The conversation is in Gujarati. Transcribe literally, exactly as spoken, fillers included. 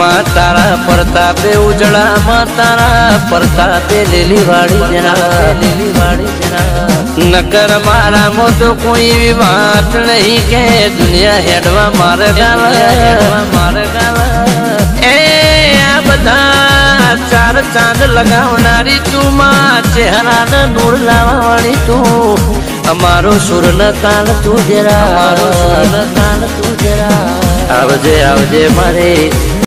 માં તારા પ્રતાપે ઉજળામાં તારા પ્રતાપે લીલી વાળી જણા લીલી વાળી જણા નકર મારા મો તો કોઈ એવી વાત નહીં કે દુનિયા હેડવા મારે ગાવા મારે ગાવા એ આ બધા ચાર ચાંદ લગાવનારી તું માં ચહેરાને નૂર લાવવા વાળી તું અમારો સુર ન તાલ તું જરા અમારો સુર ન તાલ તું જરા આવજે આવજે મારે